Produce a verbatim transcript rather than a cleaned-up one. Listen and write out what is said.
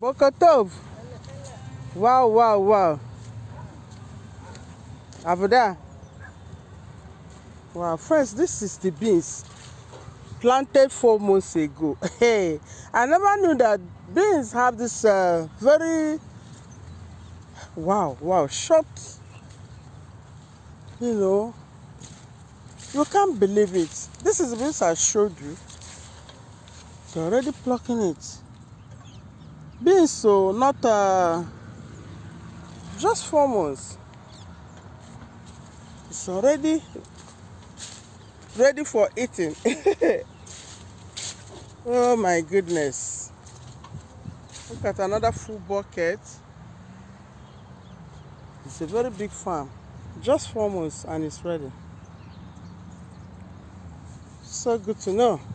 Bokotov. Wow, wow, wow. Avoda. Wow, friends, this is the beans planted four months ago. Hey, I never knew that beans have this uh, very wow, wow, short. You know, you can't believe it. This is the beans I showed you. They're already plucking it. Beans, so not uh, just four months. It's already ready for eating. Oh my goodness. Look at another full bucket. It's a very big farm. Just four months and it's ready. So good to know.